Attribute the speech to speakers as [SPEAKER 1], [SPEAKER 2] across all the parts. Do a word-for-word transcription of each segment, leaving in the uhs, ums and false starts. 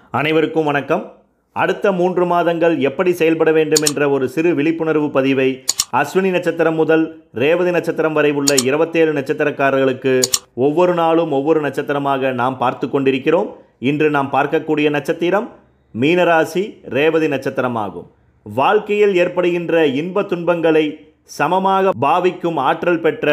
[SPEAKER 1] அனைவருக்கும் வணக்கம். அடுத்த மூன்று மாதங்கள் எப்படி செயல்பட வேண்டும் என்ற ஒரு சிறு விழிப்புணர்வு பதிவை அஸ்வினி நட்சத்திரம் முதல் ரேவதி நட்சத்திரம் வரை உள்ள இருபத்தேழு நட்சத்திரக்காரர்களுக்கு ஒவ்வொரு நாளும் ஒவ்வொரு நட்சத்திரமாக நாம் பார்த்து கொண்டிருக்கிறோம். இன்று நாம் பார்க்கக்கூடிய நட்சத்திரம் மீனராசி ரேவதி நட்சத்திரமாகும். வாழ்க்கையில் ஏற்படுகின்ற இன்ப துன்பங்களை சமமாக பாவிக்கும் ஆற்றல் பெற்ற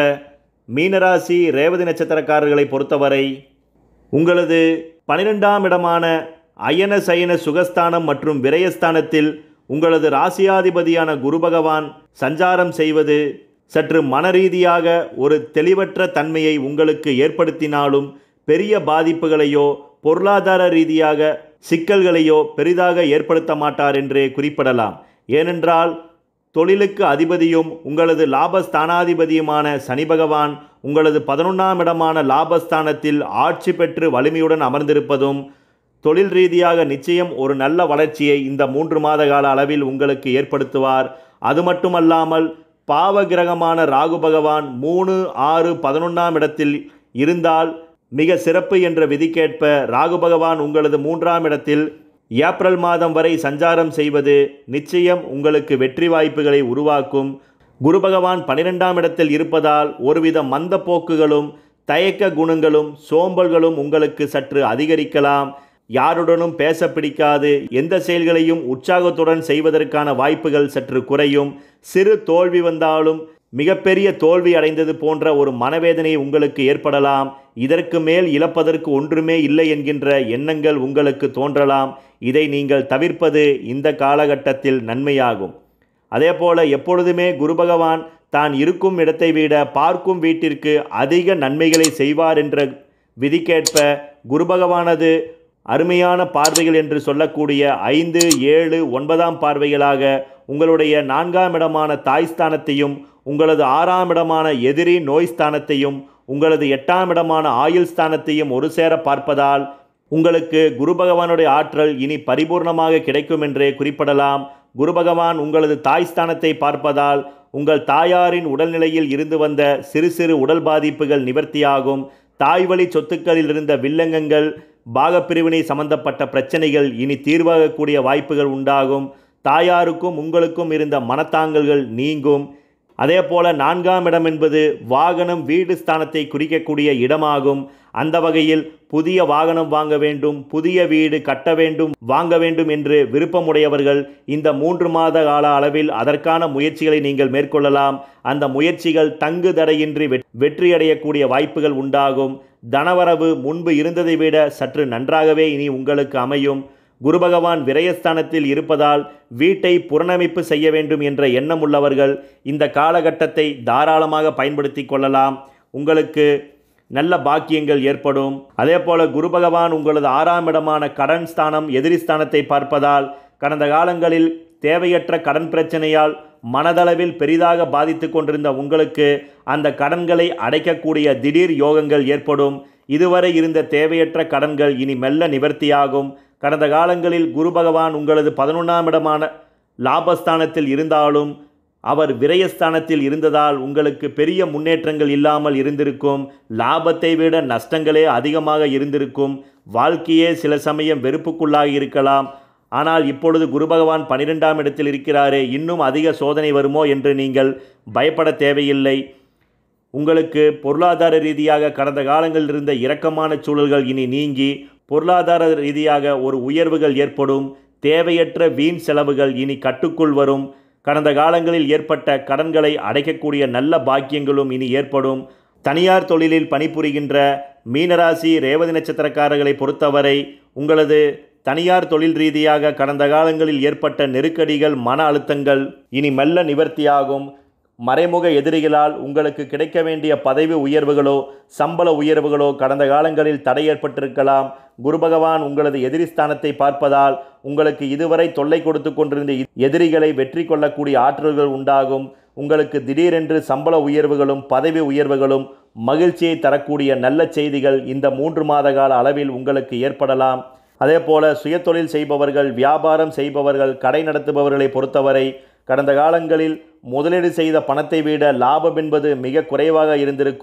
[SPEAKER 1] மீனராசி ரேவதி நட்சத்திரக்காரர்களை பொறுத்தவரை உங்களது பனிரெண்டாம் இடமான அயன சயன சுகஸ்தானம் மற்றும் விரயஸ்தானத்தில் உங்களது ராசியாதிபதியான குரு பகவான் சஞ்சாரம் செய்வது சற்று மனரீதியாக ஒரு தெளிவற்ற தன்மையை உங்களுக்கு ஏற்படுத்தினாலும் பெரிய பாதிப்புகளையோ பொருளாதார ரீதியாக சிக்கல்களையோ பெரிதாக ஏற்படுத்த மாட்டார் என்றே குறிப்பிடலாம். ஏனென்றால் தொழிலுக்கு அதிபதியும் உங்களது லாபஸ்தானாதிபதியுமான சனி பகவான் உங்களது பதினொன்றாம் இடமான லாபஸ்தானத்தில் ஆட்சி பெற்று வலிமையுடன் அமர்ந்திருப்பதும் தொழில் ரீதியாக நிச்சயம் ஒரு நல்ல வளர்ச்சியை இந்த மூன்று மாத கால அளவில் உங்களுக்கு ஏற்படுத்துவார். அது மட்டுமல்லாமல் பாவ கிரகமான ராகு பகவான் மூணு ஆறு பதினொன்றாம் இடத்தில் இருந்தால் மிக சிறப்பு என்ற விதிக்கேற்ப ராகு பகவான் உங்களது மூன்றாம் இடத்தில் ஏப்ரல் மாதம் வரை சஞ்சாரம் செய்வது நிச்சயம் உங்களுக்கு வெற்றி வாய்ப்புகளை உருவாக்கும். குரு பகவான் பனிரெண்டாம் இடத்தில் இருப்பதால் ஒருவித மந்த போக்குகளும் தயக்க குணங்களும் சோம்பல்களும் உங்களுக்கு சற்று அதிகரிக்கலாம். யாருடனும் பேச பிடிக்காது, எந்த செயல்களையும் உற்சாகத்துடன் செய்வதற்கான வாய்ப்புகள் சற்று குறையும். சிறு தோல்வி வந்தாலும் மிகப்பெரிய தோல்வி அடைந்தது போன்ற ஒரு மனவேதனை உங்களுக்கு ஏற்படலாம். இதற்கு மேல் இழப்பதற்கு ஒன்றுமே இல்லை என்கின்ற எண்ணங்கள் உங்களுக்கு தோன்றலாம். இதை நீங்கள் தவிர்ப்பது இந்த காலகட்டத்தில் நன்மையாகும். அதேபோல எப்பொழுதுமே குரு பகவான் தான் இருக்கும் இடத்தை விட பார்க்கும் வீட்டிற்கு அதிக நன்மைகளை செய்வார் என்ற விதிக்கேற்ப குரு பகவானது அருமையான பார்வைகள் என்று சொல்லக்கூடிய ஐந்து ஏழு ஒன்பதாம் பார்வைகளாக உங்களுடைய நான்காம் இடமான தாய்ஸ்தானத்தையும் உங்களது ஆறாம் இடமான எதிரி நோய் ஸ்தானத்தையும் உங்களது எட்டாம் இடமான ஆயுள் ஸ்தானத்தையும் ஒரு சேர பார்ப்பதால் உங்களுக்கு குரு பகவானுடைய ஆற்றல் இனி பரிபூர்ணமாக கிடைக்கும் என்றே குறிப்பிடலாம். குரு பகவான் உங்களது தாய்ஸ்தானத்தை பார்ப்பதால் உங்கள் தாயாரின் உடல்நிலையில் இருந்து வந்த சிறு சிறு உடல் பாதிப்புகள் நிவர்த்தியாகும். தாய்வழி சொத்துக்களில் இருந்த வில்லங்கங்கள் பாகப்பிரிவினை சம்பந்தப்பட்ட பிரச்சனைகள் இனி தீர்வாகக்கூடிய வாய்ப்புகள் உண்டாகும். தாயாருக்கும் உங்களுக்கும் இருந்த மனத்தாங்கல்கள் நீங்கும். அதே போல நான்காம் இடம் என்பது வாகனம் வீடு ஸ்தானத்தை குறிக்கக்கூடிய இடமாகும். அந்த வகையில் புதிய வாகனம் வாங்க வேண்டும், புதிய வீடு கட்ட வேண்டும், வாங்க வேண்டும் என்று விருப்பமுடையவர்கள் இந்த மூன்று மாத கால அளவில் அதற்கான முயற்சிகளை நீங்கள் மேற்கொள்ளலாம். அந்த முயற்சிகள் தங்கு தடையின்றி வெற்றியடையக்கூடிய வாய்ப்புகள் உண்டாகும். தனவரவு முன்பு இருந்ததை விட சற்று நன்றாகவே இனி உங்களுக்கு அமையும். குரு பகவான் விரயஸ்தானத்தில் இருப்பதால் வீட்டை புனரமைப்பு செய்ய வேண்டும் என்ற எண்ணம் உள்ளவர்கள் இந்த காலகட்டத்தை தாராளமாக பயன்படுத்தி கொள்ளலாம். உங்களுக்கு நல்ல பாக்கியங்கள் ஏற்படும். அதே போல குரு பகவான் உங்களது ஆறாம் இடமான கடன் ஸ்தானம் எதிரி ஸ்தானத்தை பார்ப்பதால் கடந்த காலங்களில் தேவையற்ற கடன் பிரச்சனையால் மனதளவில் பெரிதாக பாதித்து கொண்டிருந்த உங்களுக்கு அந்த கடன்களை அடைக்கக்கூடிய திடீர் யோகங்கள் ஏற்படும். இதுவரை இருந்த தேவையற்ற கடன்கள் இனி மெல்ல நிவர்த்தியாகும். கடந்த காலங்களில் குரு பகவான் உங்களது பதினொன்றாம் இடமான லாபஸ்தானத்தில் இருந்தாலும் அவர் விரயஸ்தானத்தில் இருந்ததால் உங்களுக்கு பெரிய முன்னேற்றங்கள் இல்லாமல் இருந்திருக்கும். லாபத்தை விட நஷ்டங்களே அதிகமாக இருந்திருக்கும். வாழ்க்கையே சில சமயம் வெறுப்புக்குள்ளாகி இருக்கலாம். ஆனால் இப்பொழுது குரு பகவான் பனிரெண்டாம் இடத்தில் இருக்கிறாரே, இன்னும் அதிக சோதனை வருமோ என்று நீங்கள் பயப்பட தேவையில்லை. உங்களுக்கு பொருளாதார ரீதியாக கடந்த காலங்களில் இருந்த இரக்கமான சூழல்கள் இனி நீங்கி பொருளாதார ரீதியாக ஒரு உயர்வுகள் ஏற்படும். தேவையற்ற வீண் செலவுகள் இனி கட்டுக்குள் வரும். கடந்த காலங்களில் ஏற்பட்ட கடன்களை அடைக்கக்கூடிய நல்ல பாக்கியங்களும் இனி ஏற்படும். தனியார் தொழிலில் பணிபுரிகின்ற மீனராசி ரேவதி நட்சத்திரக்காரர்களை பொறுத்தவரை உங்களது தனியார் தொழில் ரீதியாக கடந்த காலங்களில் ஏற்பட்ட நெருக்கடிகள் மன அழுத்தங்கள் இனி மெல்ல நிவர்த்தியாகும். மறைமுக எதிரிகளால் உங்களுக்கு கிடைக்க வேண்டிய பதவி உயர்வுகளோ சம்பள உயர்வுகளோ கடந்த காலங்களில் தடை ஏற்பட்டிருக்கலாம். குரு பகவான் உங்களது எதிரி ஸ்தானத்தை பார்ப்பதால் உங்களுக்கு இதுவரை தொல்லை கொடுத்து கொண்டிருந்த எதிரிகளை வெற்றி கொள்ளக்கூடிய ஆற்றல்கள் உண்டாகும். உங்களுக்கு திடீரென்று சம்பள உயர்வுகளும் பதவி உயர்வுகளும் மகிழ்ச்சியை தரக்கூடிய நல்ல செய்திகள் இந்த மூன்று மாத கால அளவில் உங்களுக்கு ஏற்படலாம். அதே போல சுயதொழில் செய்பவர்கள், வியாபாரம் செய்பவர்கள், கடை நடத்துபவர்களை பொறுத்தவரை கடந்த காலங்களில் முதலீடு செய்த பணத்தை விட லாபம் என்பது மிக குறைவாக இருந்திருக்கும்.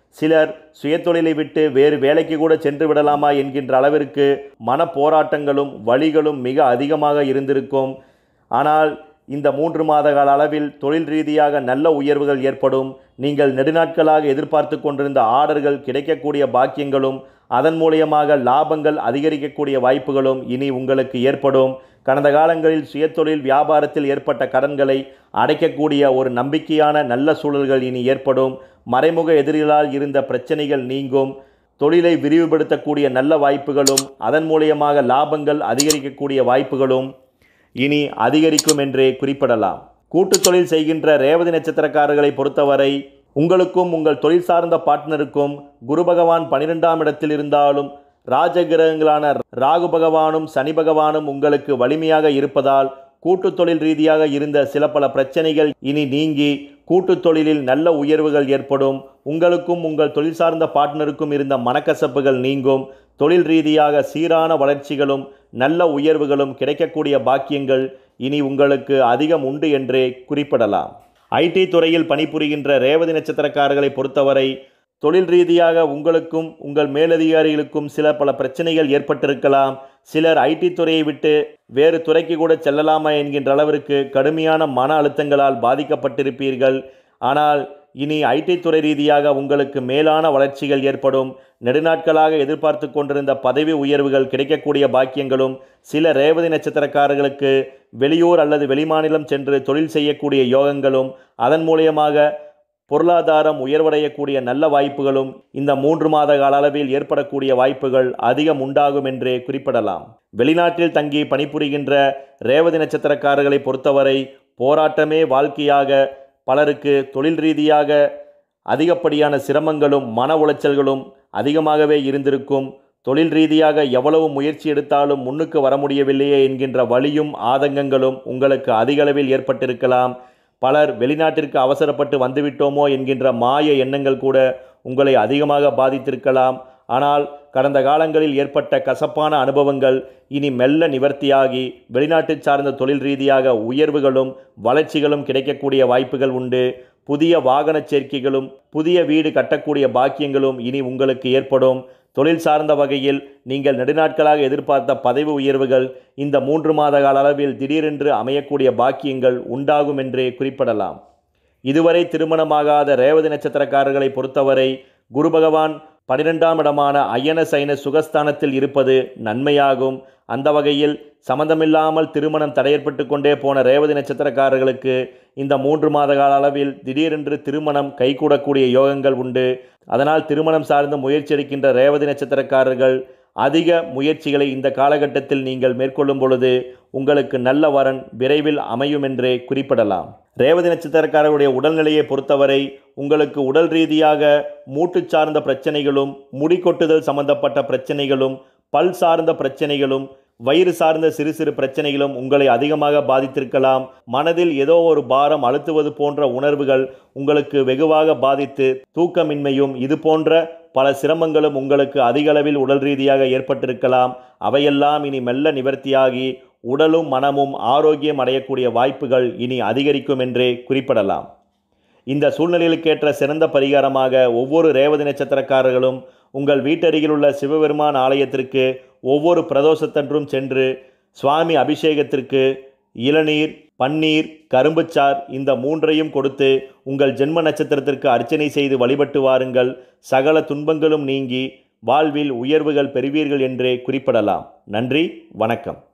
[SPEAKER 1] சிலர் சுயதொழிலை விட்டு வேறு வேலைக்கு கூட சென்று விடலாமா என்கின்ற அளவிற்கு மன போராட்டங்களும் வலிகளும் மிக அதிகமாக இருந்திருக்கும். ஆனால் இந்த மூன்று மாத கால அளவில் தொழில் ரீதியாக நல்ல உயர்வுகள் ஏற்படும். நீங்கள் நெடுநாட்களாக எதிர்பார்த்து கொண்டிருந்த ஆர்டர்கள் கிடைக்கக்கூடிய பாக்கியங்களும் அதன் மூலியமாக லாபங்கள் அதிகரிக்கக்கூடிய வாய்ப்புகளும் இனி உங்களுக்கு ஏற்படும். கடந்த காலங்களில் சுயதொழில் வியாபாரத்தில் ஏற்பட்ட கடன்களை அடைக்கக்கூடிய ஒரு நம்பிக்கையான நல்ல சூழல்கள் இனி ஏற்படும். மறைமுக எதிரிகளால் இருந்த பிரச்சனைகள் நீங்கும். தொழிலை விரிவுபடுத்தக்கூடிய நல்ல வாய்ப்புகளும் அதன் மூலியமாக லாபங்கள் அதிகரிக்கக்கூடிய வாய்ப்புகளும் இனி அதிகரிக்கும் என்றே குறிப்பிடலாம். கூட்டு தொழில் செய்கின்ற ரேவதி நட்சத்திரக்காரர்களை பொறுத்தவரை உங்களுக்கும் உங்கள் தொழில் சார்ந்த பார்ட்னருக்கும் குரு பகவான் பனிரெண்டாம் இடத்தில் இருந்தாலும் ராஜகிரகங்களான ராகு பகவானும் சனி பகவானும் உங்களுக்கு வலிமையாக இருப்பதால் கூட்டு தொழில் ரீதியாக இருந்த சில பல பிரச்சனைகள் இனி நீங்கி கூட்டு தொழிலில் நல்ல உயர்வுகள் ஏற்படும். உங்களுக்கும் உங்கள் தொழில் சார்ந்த பார்ட்னருக்கும் இருந்த மனக்கசப்புகள் நீங்கும். தொழில் ரீதியாக சீரான வளர்ச்சிகளும் நல்ல உயர்வுகளும் கிடைக்கக்கூடிய பாக்கியங்கள் இனி உங்களுக்கு அதிகம் உண்டு என்றே குறிப்பிடலாம். ஐடி துறையில் பணிபுரிகின்ற ரேவதி நட்சத்திரக்காரர்களை பொறுத்தவரை தொழில் ரீதியாக உங்களுக்கும் உங்கள் மேலதிகாரிகளுக்கும் சில பல பிரச்சனைகள் ஏற்பட்டிருக்கலாம். சிலர் ஐடி துறையை விட்டு வேறு துறைக்கு கூட செல்லலாமா என்கின்ற அளவிற்கு கடுமையான மன அழுத்தங்களால் பாதிக்கப்பட்டிருப்பீர்கள். ஆனால் இனி ஐடி துறை ரீதியாக உங்களுக்கு மேலான வளர்ச்சிகள் ஏற்படும். நெடுநாட்களாக எதிர்பார்த்து கொண்டிருந்த பதவி உயர்வுகள் கிடைக்கக்கூடிய பாக்கியங்களும் சில ரேவதி நட்சத்திரக்காரர்களுக்கு வெளியூர் அல்லது வெளிமாநிலம் சென்று தொழில் செய்யக்கூடிய யோகங்களும் அதன் மூலியமாக பொருளாதாரம் உயர்வடையக்கூடிய நல்ல வாய்ப்புகளும் இந்த மூன்று மாத கால அளவில் ஏற்படக்கூடிய வாய்ப்புகள் அதிகம் உண்டாகும் என்றே குறிப்பிடலாம். வெளிநாட்டில் தங்கி பணிபுரிகின்ற ரேவதி நட்சத்திரக்காரர்களை பொறுத்தவரை போராட்டமே வாழ்க்கையாக பலருக்கு தொழில் ரீதியாக அதிகப்படியான சிரமங்களும் மன உளைச்சல்களும் அதிகமாகவே இருந்திருக்கும். தொழில் ரீதியாக எவ்வளவு முயற்சி எடுத்தாலும் முன்னுக்கு வர முடியவில்லையே என்கின்ற வலியும் ஆதங்கங்களும் உங்களுக்கு அதிகளவில் ஏற்பட்டிருக்கலாம். பலர் வெளிநாட்டிற்கு அவசரப்பட்டு வந்துவிட்டோமோ என்கின்ற மாய எண்ணங்கள் கூட உங்களை அதிகமாக பாதித்திருக்கலாம். ஆனால் கடந்த காலங்களில் ஏற்பட்ட கசப்பான அனுபவங்கள் இனி மெல்ல நிவர்த்தியாகி வெளிநாட்டு சார்ந்த தொழில் ரீதியாக உயர்வுகளும் வளர்ச்சிகளும் கிடைக்கக்கூடிய வாய்ப்புகள் உண்டு. புதிய வாகன சேர்க்கைகளும் புதிய வீடு கட்டக்கூடிய பாக்கியங்களும் இனி உங்களுக்கு ஏற்படும். தொழில் சார்ந்த வகையில் நீங்கள் நெடுநாட்களாக எதிர்பார்த்த பதவி உயர்வுகள் இந்த மூன்று மாத கால அளவில் திடீரென்று அமையக்கூடிய பாக்கியங்கள் உண்டாகும் என்றே குறிப்பிடலாம். இதுவரை திருமணமாகாத ரேவதி நட்சத்திரக்காரர்களை பொறுத்தவரை குரு பகவான் பனிரெண்டாம் இடமான அயன சைன சுகஸ்தானத்தில் இருப்பது நன்மையாகும். அந்த வகையில் சம்பந்தமில்லாமல் திருமணம் தடையற்பட்டு கொண்டே போன ரேவதி நட்சத்திரக்காரர்களுக்கு இந்த மூன்று மாத கால அளவில் திடீரென்று திருமணம் கைகூடக்கூடிய யோகங்கள் உண்டு. அதனால் திருமணம் சார்ந்து முயற்சி எடுக்கின்ற ரேவதி நட்சத்திரக்காரர்கள் அதிக முயற்சிகளை இந்த காலகட்டத்தில் நீங்கள் மேற்கொள்ளும் பொழுது உங்களுக்கு நல்ல வரன் விரைவில் அமையும் என்றே குறிப்பிடலாம். ரேவதி நட்சத்திரக்காரர்களுடைய உடல்நிலையை பொறுத்தவரை உங்களுக்கு உடல் ரீதியாக மூட்டு சார்ந்த பிரச்சனைகளும் முடி கொட்டுதல் சம்பந்தப்பட்ட பிரச்சனைகளும் பல் சார்ந்த பிரச்சனைகளும் வயிறு சார்ந்த சிறு சிறு பிரச்சனைகளும் உங்களை அதிகமாக பாதித்திருக்கலாம். மனதில் ஏதோ ஒரு பாரம் அழுத்துவது போன்ற உணர்வுகள் உங்களுக்கு வெகுவாக பாதித்து தூக்கமின்மையும் இது போன்ற பல சிரமங்களும் உங்களுக்கு அதிக அளவில் உடல் ரீதியாக ஏற்பட்டிருக்கலாம். அவையெல்லாம் இனி மெல்ல நிவர்த்தியாகி உடலும் மனமும் ஆரோக்கியம் அடையக்கூடிய வாய்ப்புகள் இனி அதிகரிக்கும் என்றே குறிப்பிடலாம். இந்த சூழ்நிலைகளுக்கேற்ற சிறந்த பரிகாரமாக ஒவ்வொரு ரேவதி நட்சத்திரக்காரர்களும் உங்கள் வீட்டருகில் உள்ள சிவபெருமான் ஆலயத்திற்கு ஒவ்வொரு பிரதோஷத்தன்றும் சென்று சுவாமி அபிஷேகத்திற்கு இளநீர், பன்னீர், கரும்புச்சார் இந்த மூன்றையும் கொடுத்து உங்கள் ஜென்ம நட்சத்திரத்திற்கு அர்ச்சனை செய்து வழிபட்டு வாருங்கள். சகல துன்பங்களும் நீங்கி வாழ்வில் உயர்வுகள் பெறுவீர்கள் என்றே குறிப்பிடலாம். நன்றி, வணக்கம்.